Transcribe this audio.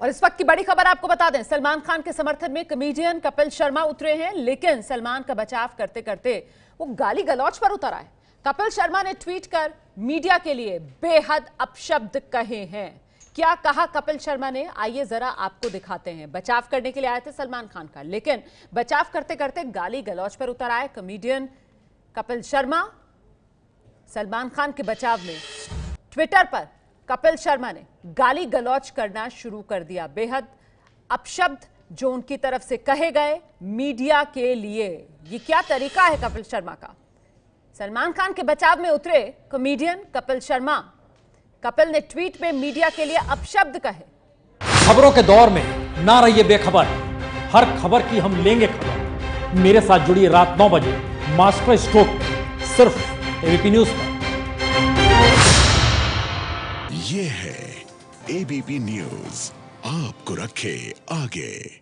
और इस वक्त की बड़ी खबर आपको बता दें, सलमान खान के समर्थन में कॉमेडियन कपिल शर्मा उतरे हैं, लेकिन सलमान का बचाव करते करते वो गाली गलौज पर उतर आए। कपिल शर्मा ने ट्वीट कर मीडिया के लिए बेहद अपशब्द कहे हैं। क्या कहा कपिल शर्मा ने, आइए जरा आपको दिखाते हैं। बचाव करने के लिए आए थे सलमान खान का, लेकिन बचाव करते करते गाली गलौज पर उतर आए कॉमेडियन कपिल शर्मा। सलमान खान के बचाव में ट्विटर पर कपिल शर्मा ने गाली गलौज करना शुरू कर दिया। बेहद अपशब्द जो उनकी तरफ से कहे गए मीडिया के लिए। ये क्या तरीका है कपिल शर्मा का। सलमान खान के बचाव में उतरे कॉमेडियन कपिल शर्मा। कपिल ने ट्वीट में मीडिया के लिए अपशब्द कहे। खबरों के दौर में ना रहिए बेखबर, हर खबर की हम लेंगे खबर। मेरे साथ जुड़िए रात 9 बजे मास्टर स्ट्रोक सिर्फ एबीपी न्यूज पर। ये है एबीपी न्यूज, आपको रखे आगे।